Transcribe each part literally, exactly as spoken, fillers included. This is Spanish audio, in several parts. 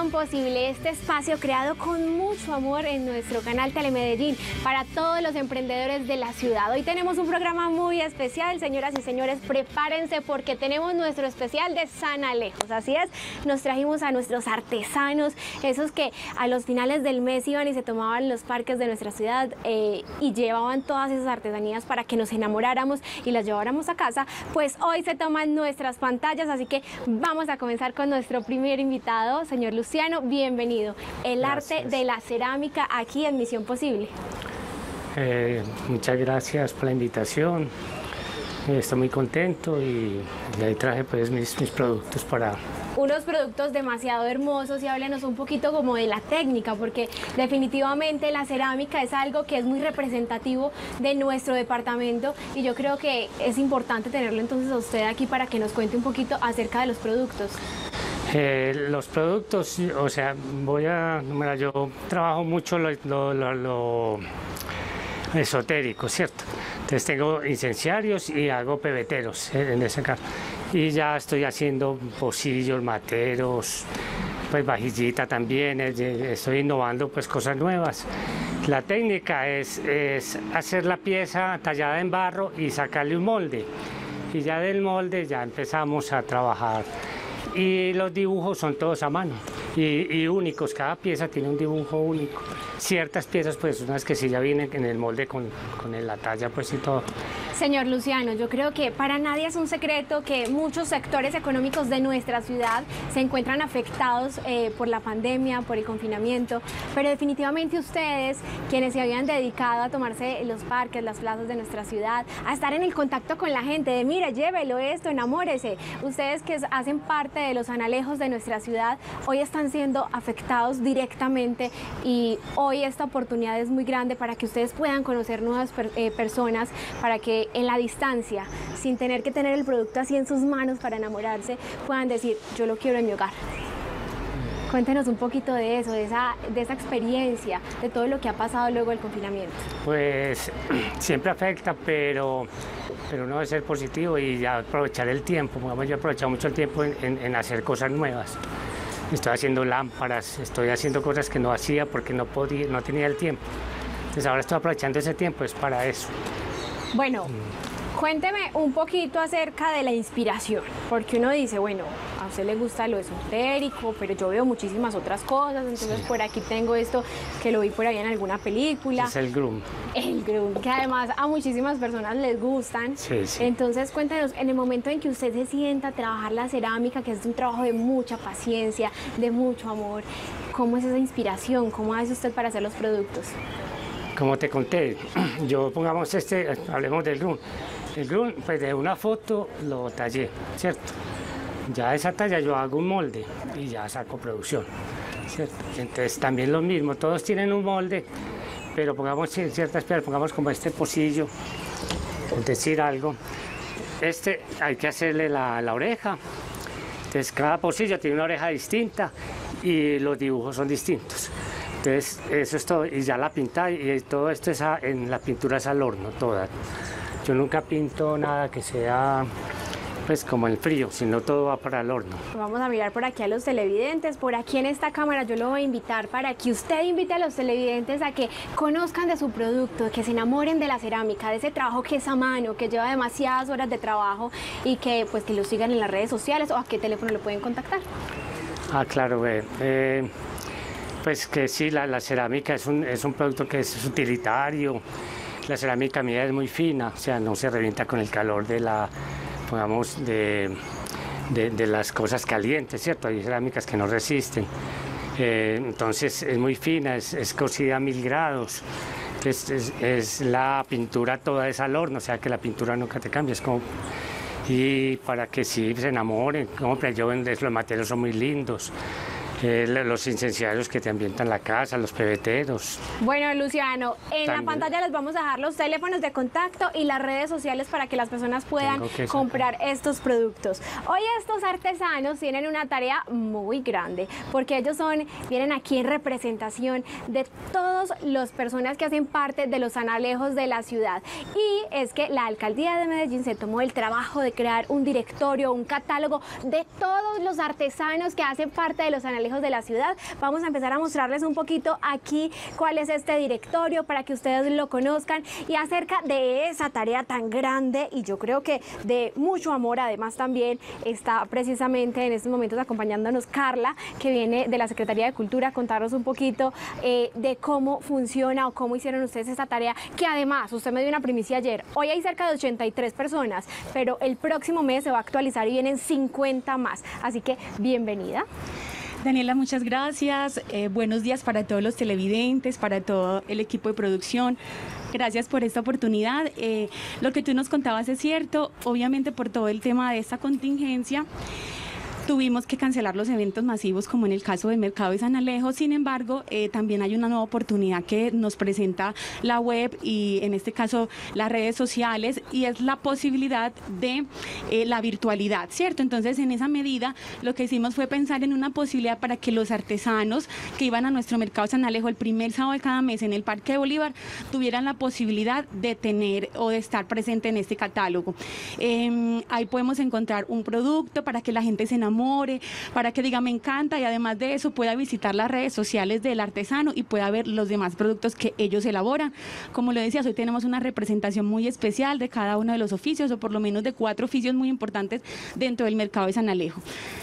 Misión Posible, este espacio creado con mucho amor en nuestro canal Telemedellín para todos los emprendedores de la ciudad. Hoy tenemos un programa muy especial, señoras y señores, prepárense porque tenemos nuestro especial de San Alejos. Así es, nos trajimos a nuestros artesanos, esos que a los finales del mes iban y se tomaban los parques de nuestra ciudad eh, y llevaban todas esas artesanías para que nos enamoráramos y las lleváramos a casa. Pues hoy se toman nuestras pantallas, así que vamos a comenzar con nuestro primer invitado, señor Luciano, bienvenido. El gracias. Arte de la cerámica aquí en Misión Posible. Eh, muchas gracias por la invitación, eh, estoy muy contento y, y ahí traje pues mis, mis productos para... Unos productos demasiado hermosos y háblenos un poquito como de la técnica, porque definitivamente la cerámica es algo que es muy representativo de nuestro departamento y yo creo que es importante tenerlo entonces a usted aquí para que nos cuente un poquito acerca de los productos. Eh, los productos, o sea, voy a, mira, yo trabajo mucho lo, lo, lo, lo esotérico, ¿cierto? Entonces tengo incenciarios y hago pebeteros eh, en ese caso. Y ya estoy haciendo pocillos, materos, pues vajillita también, eh, estoy innovando pues cosas nuevas. La técnica es, es hacer la pieza tallada en barro y sacarle un molde. Y ya del molde ya empezamos a trabajar. Y los dibujos son todos a mano y, y únicos, cada pieza tiene un dibujo único. Ciertas piezas pues unas que sí ya vienen en el molde con, con la talla pues y todo. Señor Luciano, yo creo que para nadie es un secreto que muchos sectores económicos de nuestra ciudad se encuentran afectados eh, por la pandemia, por el confinamiento, pero definitivamente ustedes, quienes se habían dedicado a tomarse los parques, las plazas de nuestra ciudad, a estar en el contacto con la gente, de mira, llévelo esto, enamórese, ustedes que hacen parte de los analejos de nuestra ciudad, hoy están siendo afectados directamente y hoy esta oportunidad es muy grande para que ustedes puedan conocer nuevas per, eh, personas, para que en la distancia, sin tener que tener el producto así en sus manos para enamorarse, puedan decir, yo lo quiero en mi hogar. Cuéntenos un poquito de eso, de esa, de esa experiencia, de todo lo que ha pasado luego del confinamiento. Pues siempre afecta, pero, pero uno debe ser positivo y ya aprovechar el tiempo. Yo he aprovechado mucho el tiempo en, en, en hacer cosas nuevas. Estoy haciendo lámparas, estoy haciendo cosas que no hacía porque no podía, no tenía el tiempo. Entonces ahora estoy aprovechando ese tiempo, es para eso. Bueno, cuénteme un poquito acerca de la inspiración, porque uno dice, bueno, a usted le gusta lo esotérico, pero yo veo muchísimas otras cosas, entonces sí. Por aquí tengo esto que lo vi por ahí en alguna película. Es el Grum. El Grum, que además a muchísimas personas les gustan. Sí, sí. Entonces cuéntanos, en el momento en que usted se sienta a trabajar la cerámica, que es un trabajo de mucha paciencia, de mucho amor, ¿cómo es esa inspiración? ¿Cómo hace usted para hacer los productos? Como te conté, yo pongamos este, hablemos del Grum. El Grum, pues de una foto lo tallé, ¿cierto? Ya esa talla yo hago un molde y ya saco producción, ¿cierto? Entonces también lo mismo, todos tienen un molde, pero pongamos ciertas piezas, pongamos como este pocillo, es decir algo. Este hay que hacerle la, la oreja, entonces cada pocillo tiene una oreja distinta y los dibujos son distintos. Entonces, eso es todo, y ya la pinta, y todo esto es a, en la pintura es al horno, toda. Yo nunca pinto nada que sea, pues, como el frío, sino todo va para el horno. Vamos a mirar por aquí a los televidentes, por aquí en esta cámara yo lo voy a invitar para que usted invite a los televidentes a que conozcan de su producto, que se enamoren de la cerámica, de ese trabajo que es a mano, que lleva demasiadas horas de trabajo y que, pues, que lo sigan en las redes sociales o a qué teléfono lo pueden contactar. Ah, claro, eh, eh pues que sí, la, la cerámica es un, es un producto que es utilitario. La cerámica mía es muy fina, o sea, no se revienta con el calor de la, pongamos, de, de, de las cosas calientes, ¿cierto? Hay cerámicas que no resisten. Eh, entonces es muy fina, es, es cocida a mil grados. Es, es, es la pintura toda es al horno, o sea que la pintura nunca te cambia, es como... Y para que sí se enamoren, compren, yo vendo, los materiales son muy lindos. Eh, los incenciarios que te ambientan la casa, los pebeteros. Bueno, Luciano, en También. La pantalla les vamos a dejar los teléfonos de contacto y las redes sociales para que las personas puedan comprar estos productos. Hoy estos artesanos tienen una tarea muy grande, porque ellos son, vienen aquí en representación de todas las personas que hacen parte de los analejos de la ciudad. Y es que la Alcaldía de Medellín se tomó el trabajo de crear un directorio, un catálogo de todos los artesanos que hacen parte de los analejos Sanalejos de la ciudad. Vamos a empezar a mostrarles un poquito aquí cuál es este directorio para que ustedes lo conozcan y acerca de esa tarea tan grande y yo creo que de mucho amor. Además también está precisamente en estos momentos acompañándonos Carla, que viene de la Secretaría de Cultura, a contarnos un poquito eh, de cómo funciona o cómo hicieron ustedes esta tarea, que además usted me dio una primicia ayer. Hoy hay cerca de ochenta y tres personas, pero el próximo mes se va a actualizar y vienen cincuenta más. Así que bienvenida. Daniela, muchas gracias. Eh, buenos días para todos los televidentes, para todo el equipo de producción. Gracias por esta oportunidad. Eh, lo que tú nos contabas es cierto, obviamente por todo el tema de esta contingencia. Tuvimos que cancelar los eventos masivos como en el caso del Mercado de San Alejo, sin embargo, eh, también hay una nueva oportunidad que nos presenta la web y en este caso las redes sociales y es la posibilidad de eh, la virtualidad, ¿cierto? Entonces, en esa medida, lo que hicimos fue pensar en una posibilidad para que los artesanos que iban a nuestro Mercado de San Alejo el primer sábado de cada mes en el Parque de Bolívar tuvieran la posibilidad de tener o de estar presente en este catálogo. Eh, ahí podemos encontrar un producto para que la gente se enamore, para que diga me encanta y además de eso pueda visitar las redes sociales del artesano y pueda ver los demás productos que ellos elaboran. Como lo decías, hoy tenemos una representación muy especial de cada uno de los oficios o por lo menos de cuatro oficios muy importantes dentro del Mercado de San Alejo.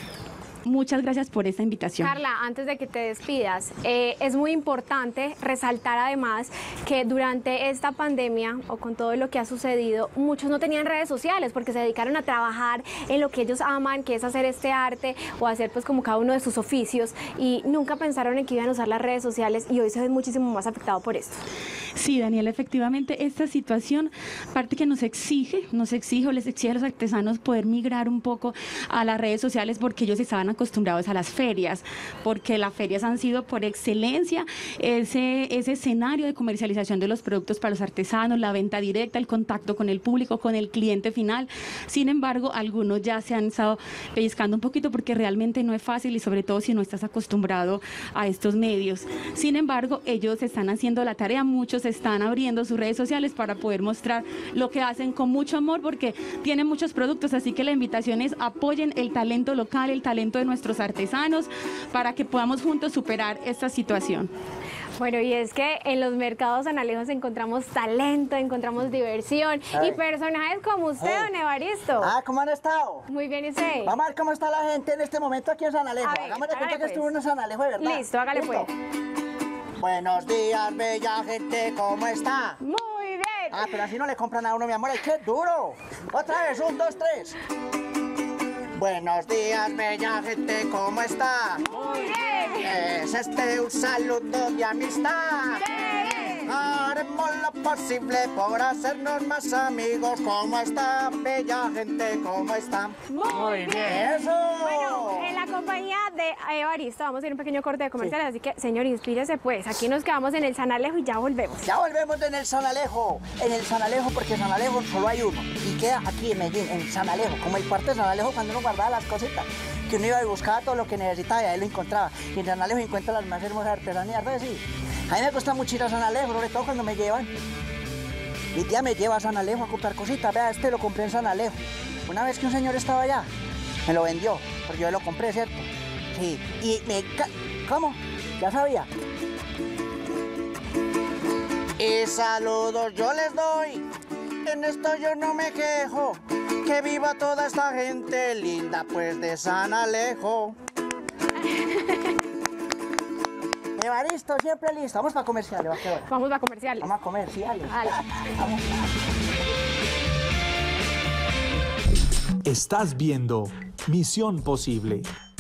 Muchas gracias por esta invitación. Carla, antes de que te despidas, eh, es muy importante resaltar además que durante esta pandemia o con todo lo que ha sucedido, muchos no tenían redes sociales porque se dedicaron a trabajar en lo que ellos aman, que es hacer este arte o hacer pues como cada uno de sus oficios y nunca pensaron en que iban a usar las redes sociales y hoy se ven muchísimo más afectados por esto. Sí, Daniela, efectivamente esta situación, parte que nos exige, nos exige o les exige a los artesanos poder migrar un poco a las redes sociales porque ellos estaban acostumbrados a las ferias, porque las ferias han sido por excelencia ese, ese escenario de comercialización de los productos para los artesanos, la venta directa, el contacto con el público, con el cliente final. Sin embargo, algunos ya se han estado pellizcando un poquito porque realmente no es fácil y sobre todo si no estás acostumbrado a estos medios. Sin embargo, ellos están haciendo la tarea, muchos están abriendo sus redes sociales para poder mostrar lo que hacen con mucho amor porque tienen muchos productos, así que la invitación es apoyen el talento local, el talento de nuestros artesanos para que podamos juntos superar esta situación. Bueno, y es que en los mercados sanalejos encontramos talento, encontramos diversión Ay. y personajes como usted, hey. don Evaristo. Ah, ¿cómo han estado? Muy bien, ¿y usted? Vamos a ver cómo está la gente en este momento aquí en San Alejo. Hagamos de cuenta pues. que estuvo en San Alejo, de verdad. Listo, hágale ¿Listo? pues. Buenos días, bella gente, ¿cómo está? Muy bien. Ah, pero así no le compran a uno, mi amor, ¡ay, qué duro! Otra vez, un, dos, tres. Buenos días, bella gente, ¿cómo está? Muy bien. Es este un saludo de amistad. Bien. Haremos lo posible por hacernos más amigos. ¿Cómo está, bella gente? ¿Cómo está? Muy bien. ¡Eso! Bueno, en la compañía de Evaristo vamos a ir a un pequeño corte de comerciales, sí. así que, señor, inspírese pues. Aquí nos quedamos en el San Alejo y ya volvemos. Ya volvemos en el San Alejo. En el San Alejo, porque San Alejo solo hay uno. Y queda aquí en Medellín, en San Alejo, como el cuarto de San Alejo cuando uno guardaba las cositas. Que uno iba y buscaba todo lo que necesitaba y ahí lo encontraba. Y en San Alejo encuentra las más hermosas artesanías, ¿verdad? Sí. A mí me gusta mucho ir a San Alejo, sobre todo cuando me llevan. Mi tía me lleva a San Alejo a comprar cositas. Vea, este lo compré en San Alejo. Una vez que un señor estaba allá, me lo vendió, porque yo lo compré, ¿cierto? Sí, y me... ¿Cómo? Ya sabía. Y saludos yo les doy, en esto yo no me quejo. Que viva toda esta gente linda, pues de San Alejo. Evaristo, siempre listo. Vamos para comerciales. ¿Va? Vamos para comerciales. Vamos a comerciales. Vale. Vamos. Estás viendo Misión Posible.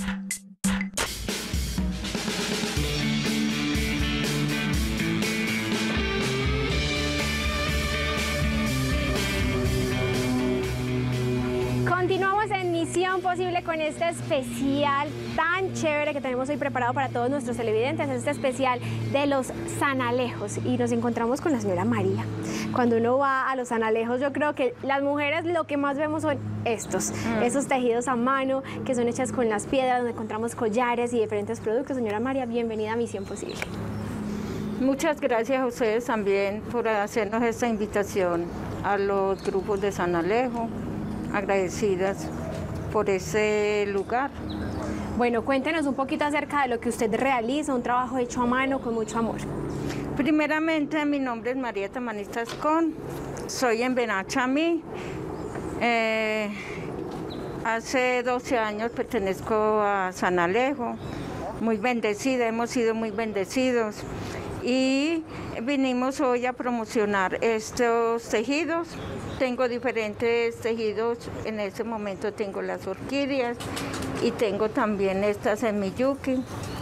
Continuamos en Misión Posible con este especial tan chévere que tenemos hoy preparado para todos nuestros televidentes, este especial de los sanalejos, y nos encontramos con la señora María. Cuando uno va a los sanalejos, yo creo que las mujeres lo que más vemos son estos, mm. esos tejidos a mano que son hechas con las piedras, donde encontramos collares y diferentes productos. Señora María, bienvenida a Misión Posible. Muchas gracias a ustedes también por hacernos esta invitación a los grupos de San Alejo, agradecidas por ese lugar Bueno, cuéntenos un poquito acerca de lo que usted realiza, un trabajo hecho a mano con mucho amor. Primeramente, mi nombre es María Tamanis Tascón, soy en Benachamí. Eh, hace doce años pertenezco a San Alejo, muy bendecida, hemos sido muy bendecidos. Y vinimos hoy a promocionar estos tejidos. Tengo diferentes tejidos, en este momento tengo las orquídeas y tengo también estas en Miyuki.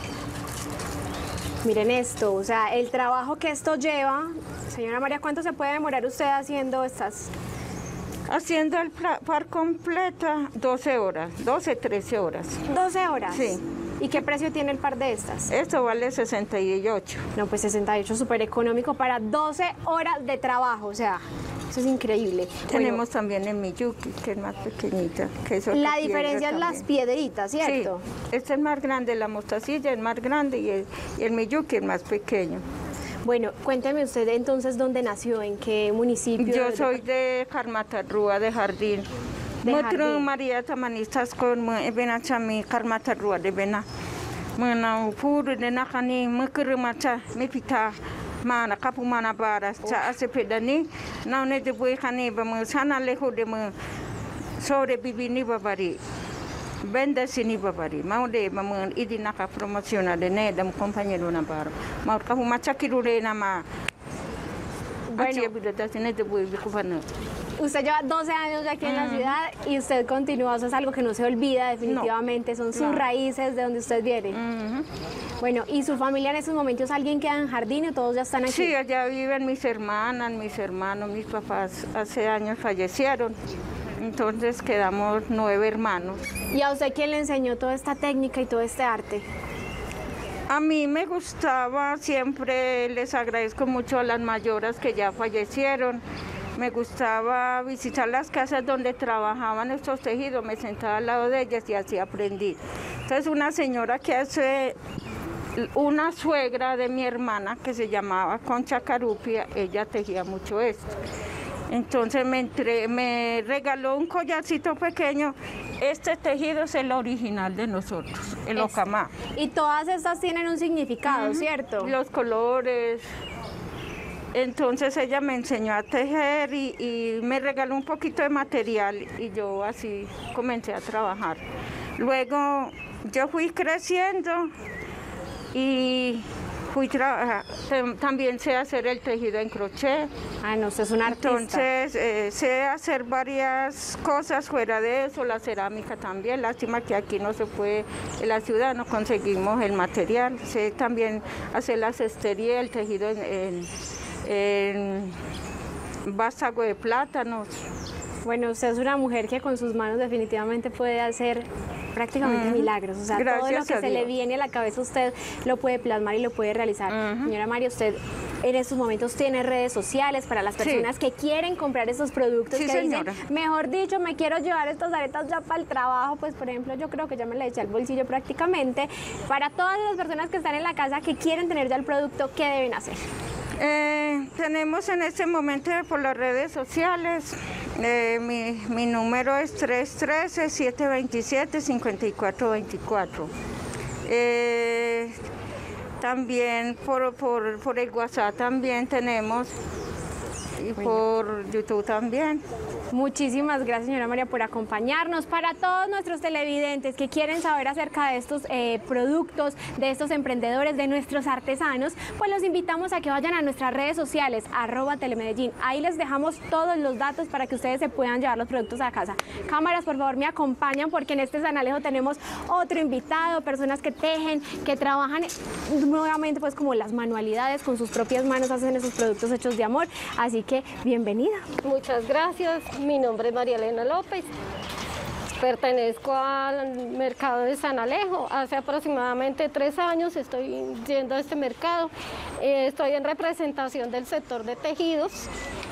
Miren esto, o sea, el trabajo que esto lleva. Señora María, ¿cuánto se puede demorar usted haciendo estas? Haciendo el par completa, doce horas, doce, trece horas. ¿doce horas? Sí. ¿Y qué precio tiene el par de estas? Esto vale sesenta y ocho. No, pues sesenta y ocho, súper económico para doce horas de trabajo, o sea, eso es increíble. Tenemos bueno, también en Miyuki, que es más pequeñita. Que es la diferencia es las piedritas, ¿cierto? Sí, este es más grande, la mostacilla es más grande y el, y el Miyuki es más pequeño. Bueno, cuénteme usted entonces dónde nació, en qué municipio. Yo soy de Carmatarrúa, de Jardín. De Motro Jardín. María Tamanistas con Benachami, Carmatarrúa de Bena. Mena puru de Nakani, Mukrumacha, Mipita, Mana, Capumana Baras, Cha Asepedani, now ne de Buekani, Bamusana Lejo de Mu, Sore Bibini Babari. Vende sini babari, mau de mamun idinaka promociona de ne de compañero Navarro. Mau kahu macha kirure nama. Bueno, usted lleva doce años ya aquí en la ciudad y usted continúa, eso es algo que no se olvida definitivamente, son sus no. raíces de donde usted viene. Uh-huh. Bueno, ¿y su familia en estos momentos alguien queda en Jardín o todos ya están aquí? Sí, allá viven mis hermanas, mis hermanos, mis papás hace años fallecieron. Entonces quedamos nueve hermanos. ¿Y a usted quién le enseñó toda esta técnica y todo este arte? A mí me gustaba, siempre les agradezco mucho a las mayoras que ya fallecieron. Me gustaba visitar las casas donde trabajaban estos tejidos, me sentaba al lado de ellas y así aprendí. Entonces una señora que hace, una suegra de mi hermana que se llamaba Concha Carupia, ella tejía mucho esto. Entonces me, entre, me regaló un collarcito pequeño. Este tejido es el original de nosotros, el Es, ocamá. Y todas estas tienen un significado, Uh-huh. ¿cierto? Los colores. Entonces ella me enseñó a tejer y, y me regaló un poquito de material y yo así comencé a trabajar. Luego yo fui creciendo y fui trabajar. También sé hacer el tejido en crochet. Ah, no, usted es un artista. Entonces, eh, sé hacer varias cosas fuera de eso, la cerámica también. Lástima que aquí no se puede, en la ciudad no conseguimos el material. Sé también hacer la cestería, el tejido en, en, en vástago de plátanos. Bueno, usted es una mujer que con sus manos definitivamente puede hacer prácticamente uh-huh. milagros. O sea, Gracias todo lo que a se Dios. le viene a la cabeza usted lo puede plasmar y lo puede realizar. Uh-huh. Señora María, usted en estos momentos tiene redes sociales para las personas sí. que quieren comprar estos productos, sí, que señora. dicen, mejor dicho, me quiero llevar estas aretas ya para el trabajo. Pues, por ejemplo, yo creo que ya me la eché al bolsillo prácticamente. Para todas las personas que están en la casa que quieren tener ya el producto, ¿qué deben hacer? Eh, tenemos en este momento por las redes sociales, eh, mi, mi número es tres uno tres, siete dos siete, cinco cuatro dos cuatro. Eh, también por, por, por el WhatsApp también tenemos y por YouTube también. Muchísimas gracias, señora María, por acompañarnos. Para todos nuestros televidentes que quieren saber acerca de estos eh, productos, de estos emprendedores, de nuestros artesanos, pues los invitamos a que vayan a nuestras redes sociales, arroba Telemedellín. Ahí les dejamos todos los datos para que ustedes se puedan llevar los productos a casa. Cámaras, por favor, me acompañan porque en este San Alejo tenemos otro invitado, personas que tejen, que trabajan nuevamente pues como las manualidades, con sus propias manos hacen esos productos hechos de amor. Así que, bienvenida. Muchas gracias. Mi nombre es María Elena López, pertenezco al mercado de San Alejo. Hace aproximadamente tres años estoy yendo a este mercado. Eh, estoy en representación del sector de tejidos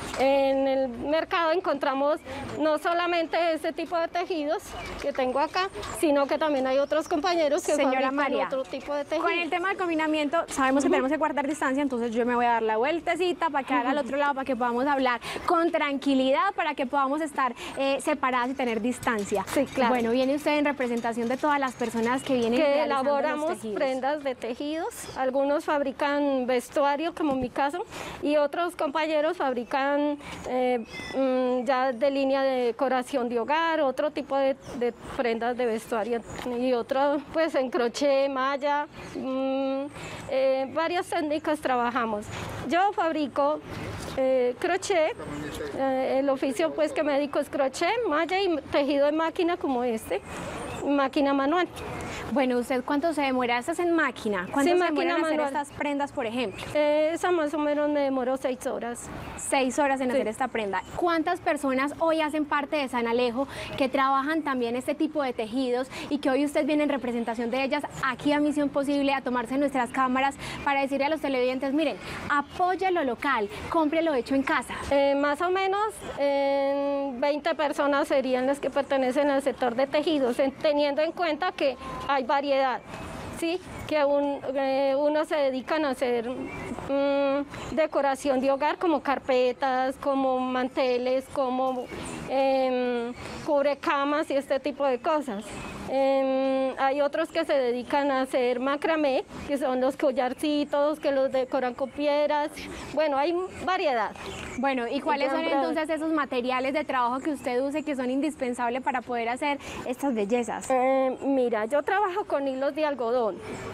En el mercado encontramos no solamente este tipo de tejidos que tengo acá, sino que también hay otros compañeros que Señora fabrican María, otro tipo de tejidos. con el tema del confinamiento, sabemos que uh-huh. tenemos que guardar distancia, entonces yo me voy a dar la vueltecita para quedar uh-huh. al otro lado, para que podamos hablar con tranquilidad, para que podamos estar eh, separadas y tener distancia. Sí, claro. Bueno, viene usted en representación de todas las personas que vienen que realizando elaboramos los tejidos. Prendas de tejidos, algunos fabrican vestuario, como en mi caso, y otros compañeros fabrican eh, mm, ya de línea de decoración de hogar, otro tipo de, de prendas de vestuario, y otro pues en crochet, malla, mmm, eh, varias técnicas trabajamos. Yo fabrico eh, crochet, eh, el oficio pues que me dedico es crochet, malla y tejido de máquina como este, máquina manual. Bueno, ¿usted cuánto se demora? ¿Estás en máquina? ¿Cuánto sí, se máquina demora en hacer manual. estas prendas, por ejemplo? Eh, esa más o menos me demoró seis horas. Seis horas en sí. hacer esta prenda. ¿Cuántas personas hoy hacen parte de San Alejo que trabajan también este tipo de tejidos y que hoy usted viene en representación de ellas aquí a Misión Posible a tomarse nuestras cámaras para decirle a los televidentes, miren, apoye lo local, compre lo hecho en casa? Eh, más o menos eh, veinte personas serían las que pertenecen al sector de tejidos, en, teniendo en cuenta que hay variedad, ¿sí? Que un, eh, unos se dedican a hacer mmm, decoración de hogar como carpetas, como manteles, como eh, cubrecamas y este tipo de cosas. Eh, hay otros que se dedican a hacer macramé, que son los collarcitos, que los decoran con piedras. Bueno, hay variedad. Bueno, ¿y cuáles son entonces esos materiales de trabajo que usted use que son indispensables para poder hacer estas bellezas? Eh, mira, yo trabajo con hilos de algodón.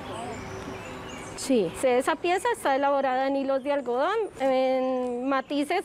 Sí. Esa pieza está elaborada en hilos de algodón, en matices.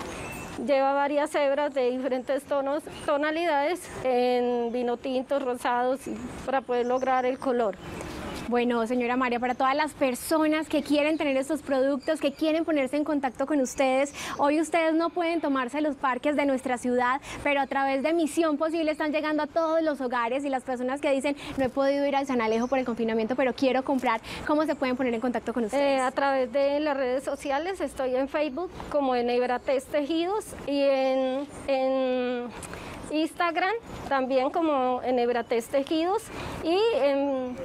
Lleva varias hebras de diferentes tonos, tonalidades, en vino tintos, rosados, para poder lograr el color. Bueno, señora María, para todas las personas que quieren tener estos productos, que quieren ponerse en contacto con ustedes, hoy ustedes no pueden tomarse los parques de nuestra ciudad, pero a través de Misión Posible están llegando a todos los hogares y las personas que dicen, no he podido ir al San Alejo por el confinamiento, pero quiero comprar, ¿cómo se pueden poner en contacto con ustedes? Eh, a través de las redes sociales, estoy en Facebook como en Ebrates Tejidos y en... en Instagram también como en Ebrates Tejidos y en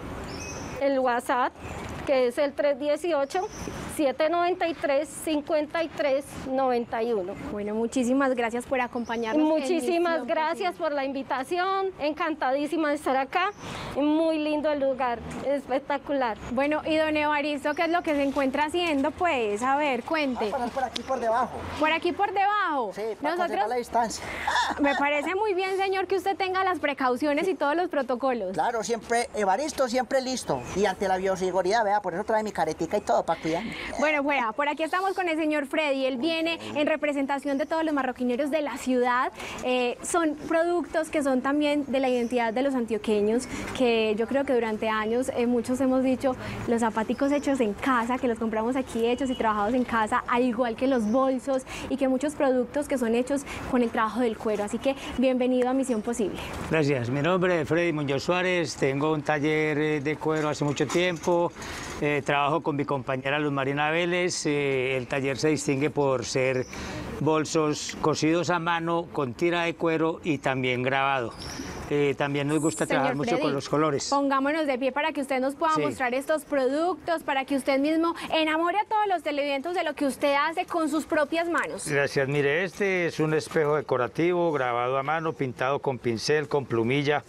el WhatsApp, que es el tres uno ocho, siete nueve tres, cinco tres nueve uno. Bueno, muchísimas gracias por acompañarnos. Muchísimas gracias por la invitación, encantadísima de estar acá, muy lindo el lugar, espectacular. Bueno, y don Evaristo, ¿qué es lo que se encuentra haciendo? Pues, a ver, cuente. Vamos a pasar por aquí por debajo. ¿Por aquí por debajo? Sí, para conservar la distancia. Me parece muy bien, señor, que usted tenga las precauciones y todos los protocolos. Claro, siempre, Evaristo siempre listo, y ante la bioseguridad, vea, por eso trae mi caretica y todo, para cuidarme. Bueno, bueno, por aquí estamos con el señor Freddy, él viene en representación de todos los marroquineros de la ciudad. Eh, son productos que son también de la identidad de los antioqueños, que yo creo que durante años eh, muchos hemos dicho, los zapaticos hechos en casa, que los compramos aquí hechos y trabajados en casa, al igual que los bolsos y que muchos productos que son hechos con el trabajo del cuero. Así que bienvenido a Misión Posible. Gracias, mi nombre es Freddy Muñoz Suárez, tengo un taller de cuero hace mucho tiempo, eh, trabajo con mi compañera Luz Marina Vélez, eh, el taller se distingue por ser bolsos cosidos a mano con tira de cuero y también grabado. Eh, también nos gusta Señor trabajar mucho Freddy, con los colores. Pongámonos de pie para que usted nos pueda Sí. mostrar estos productos, para que usted mismo enamore a todos los televidentes de lo que usted hace con sus propias manos. Gracias, mire, este es un espejo decorativo grabado a mano, pintado con pincel, con plumilla.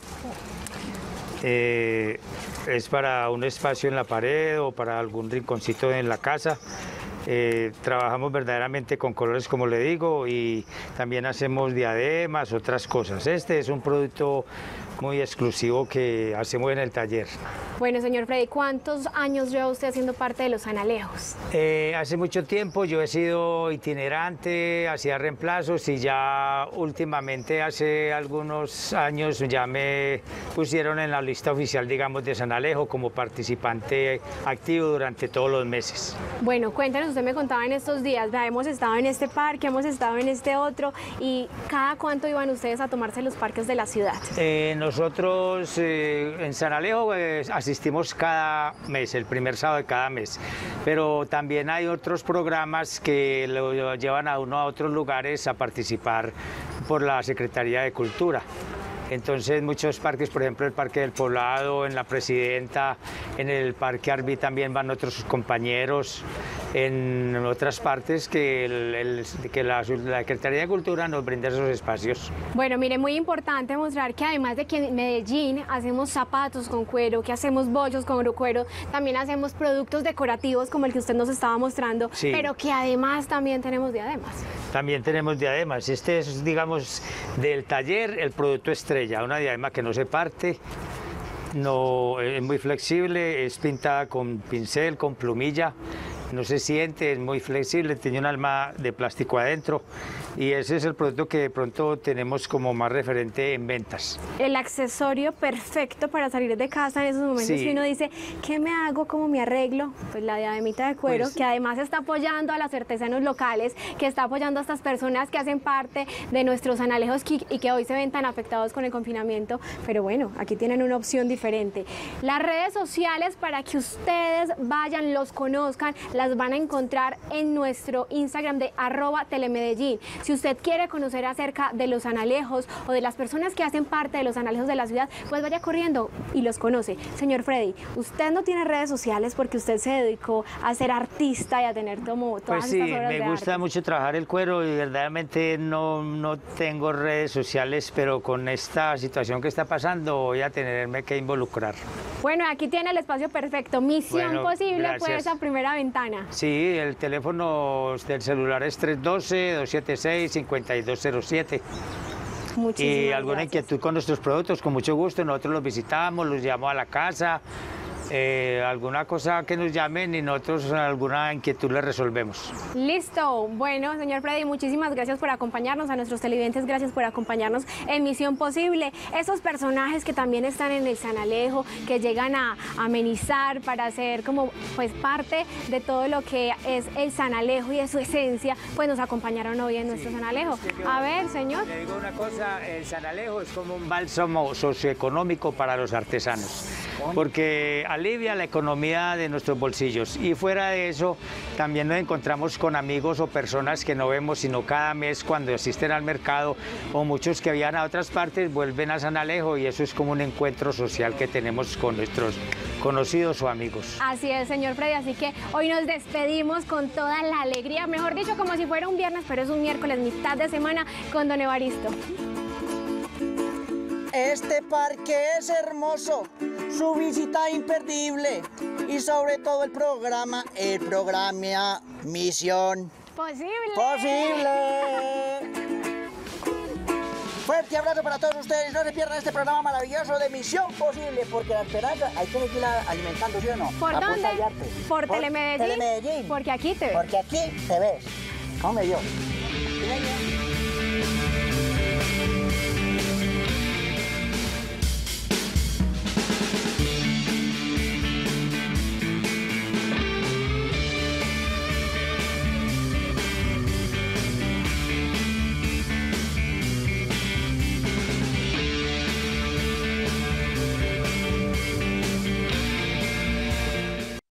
Eh, es para un espacio en la pared o para algún rinconcito en la casa. Eh, trabajamos verdaderamente con colores, como le digo, y también hacemos diademas, otras cosas. Este es un producto muy exclusivo que hacemos en el taller. Bueno, señor Freddy, ¿cuántos años lleva usted haciendo parte de los Sanalejos? Eh, hace mucho tiempo yo he sido itinerante, hacía reemplazos y ya últimamente hace algunos años ya me pusieron en la lista oficial, digamos, de San Alejo como participante activo durante todos los meses. Bueno, cuéntanos, usted me contaba en estos días, vea, hemos estado en este parque, hemos estado en este otro, y ¿cada cuánto iban ustedes a tomarse los parques de la ciudad? Eh, nosotros eh, en San Alejo eh, asistimos cada mes, el primer sábado de cada mes, pero también hay otros programas que lo llevan a uno a otros lugares a participar por la Secretaría de Cultura. Entonces muchos parques, por ejemplo el Parque del Poblado, en la Presidenta, en el Parque Arví también van otros compañeros, en otras partes que, el, el, que la, la Secretaría de Cultura nos brinda esos espacios. Bueno, mire, muy importante mostrar que además de que en Medellín hacemos zapatos con cuero, que hacemos bollos con cuero, también hacemos productos decorativos como el que usted nos estaba mostrando, sí. Pero que además también tenemos diademas. También tenemos diademas. Este es, digamos, del taller el producto estrella, una diadema que no se parte, no, es muy flexible, es pintada con pincel, con plumilla, no se siente, es muy flexible, tiene un alma de plástico adentro y ese es el producto que de pronto tenemos como más referente en ventas. El accesorio perfecto para salir de casa en esos momentos sí. Que uno dice, ¿qué me hago? ¿Cómo me arreglo? Pues la diademita de cuero, pues, que además está apoyando a los artesanos locales, que está apoyando a estas personas que hacen parte de nuestros Sanalejos y que hoy se ven tan afectados con el confinamiento, pero bueno, aquí tienen una opción diferente. Las redes sociales para que ustedes vayan, los conozcan, las van a encontrar en nuestro Instagram de arroba telemedellín. Si usted quiere conocer acerca de los Sanalejos o de las personas que hacen parte de los Sanalejos de la ciudad, pues vaya corriendo y los conoce. Señor Freddy, usted no tiene redes sociales porque usted se dedicó a ser artista y a tener como todas pues sí, estas obras de arte. Me gusta mucho trabajar el cuero y verdaderamente no, no tengo redes sociales, pero con esta situación que está pasando voy a tenerme que involucrar. Bueno, aquí tiene el espacio perfecto. Misión bueno, posible, gracias. Pues esa primera ventana. Sí, el teléfono del celular es tres uno dos, dos siete seis, cinco dos cero siete. Muchísimas y alguna gracias. Inquietud con nuestros productos, con mucho gusto, nosotros los visitamos, los llevamos a la casa, eh, alguna cosa que nos llamen y nosotros alguna inquietud les resolvemos. Listo. Bueno, señor Freddy, muchísimas gracias por acompañarnos, a nuestros televidentes, gracias por acompañarnos en Misión Posible. Esos personajes que también están en el Sanalejo, que llegan a amenizar para ser como pues parte de todo lo que es el Sanalejo y de su esencia, pues nos acompañaron hoy en nuestro sí, Sanalejo. A ver, señor. Le digo una cosa, el Sanalejo es como un bálsamo socioeconómico para los artesanos, porque alivia la economía de nuestros bolsillos y fuera de eso también nos encontramos con amigos o personas que no vemos sino cada mes cuando asisten al mercado, o muchos que viajan a otras partes vuelven a Sanalejo y eso es como un encuentro social que tenemos con nuestros conocidos o amigos. Así es, señor Freddy, así que hoy nos despedimos con toda la alegría, mejor dicho como si fuera un viernes, pero es un miércoles, mitad de semana, con don Evaristo. Este parque es hermoso, su visita imperdible y sobre todo el programa, el programa Misión Posible. Posible. Fuerte abrazo para todos ustedes, no se pierdan este programa maravilloso de Misión Posible, porque la esperanza hay que seguirla alimentando, ¿sí o no? ¿Por dónde? Por, Por Telemedellín. Telemedellín. Porque aquí te ves. Porque aquí te ves. ¿Cómo me vio?